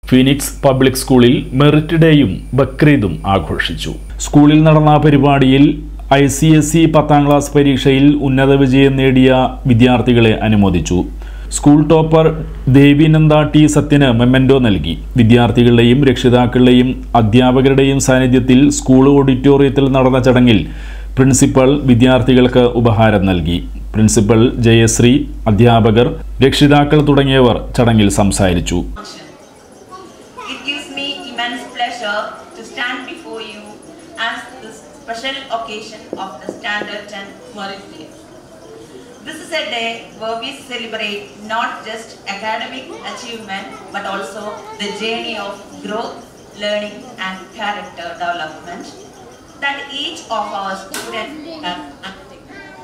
Phoenix public സ്കൂളിൽ merit ഡേയും ബക്രീദും ആഘോഷിച്ചു. സ്കൂളിൽ നടന്ന പരിപാടിയിൽ ICSE 10ാം ക്ലാസ് പരീക്ഷയിൽ ഉന്നത വിജയം നേടിയ വിദ്യാർത്ഥികളെ അനുമോദിച്ചു. സ്കൂൾ ടോപ്പർ ദേവിനന്ദ ടി സത്യന് മെമ്മന്റോ നൽകി. വിദ്യാർത്ഥികളുടെയും രക്ഷിതാക്കളുടെയും അധ്യാപകരുടെയും സാന്നിധ്യത്തിൽ സ്കൂൾ ഓഡിറ്റോറിയത്തിൽ നടന്ന ചടങ്ങിൽ പ്രിൻസിപ്പൽ വിദ്യാർത്ഥികൾക്ക് ഉപഹാരം നൽകി. പ്രിൻസിപ്പൽ ജയശ്രീ, അധ്യാപകർ, രക്ഷിതാക്കൾ തുടങ്ങിയവർ ചടങ്ങിൽ സംസാരിച്ചു. It gives me immense pleasure to stand before you as this special occasion of the Standard 10 Merit Day. This is a day where we celebrate not just academic achievement but also the journey of growth, learning and character development that each of our students have undertaken.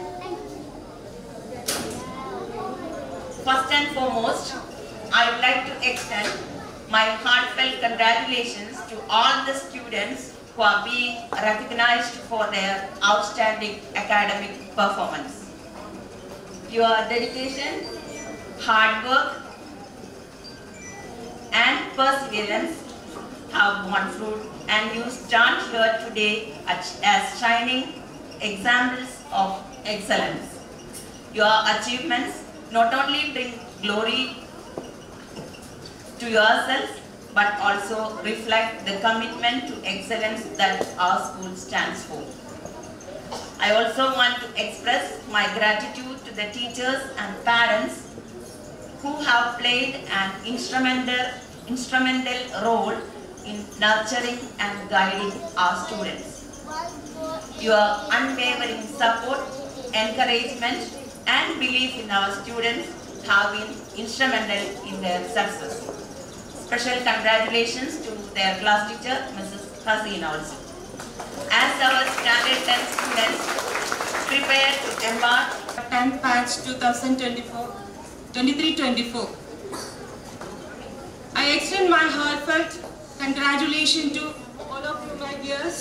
First and foremost, I would like to extend my heartfelt congratulations to all the students who are being recognized for their outstanding academic performance. Your dedication, hard work and perseverance have borne fruit, and you stand here today as shining examples of excellence. Your achievements not only bring glory to yourself but also reflect the commitment to excellence that our school stands for. I also want to express my gratitude to the teachers and parents who have played an instrumental role in nurturing and guiding our students. Your unwavering support, encouragement and belief in our students have been instrumental in their success. Special congratulations to their class teacher, Mrs. Hasina also. As our Standard 10 students prepare to embark 10th batch 2023-24, I extend my heartfelt congratulations to all of you, my dears.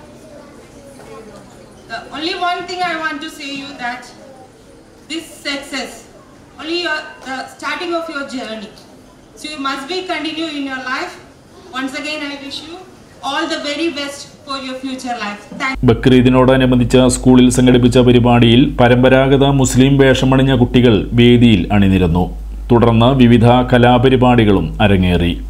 The only one thing I want to say you that this success only the starting of your journey. So you must be continue in your life. Once again, I wish you all the very best for your future life. ബക്രീദിനോടനുബന്ധിച്ച് സ്കൂളിൽ സംഘടിപ്പിച്ച പരിപാടിയിൽ പരമ്പരാഗത മുസ്ലിം വേഷമണിഞ്ഞ കുട്ടികൾ വേദിയിൽ അണിനിരന്നു. തുടർന്ന് വിവിധ കലാപരിപാടികളും അരങ്ങേറി.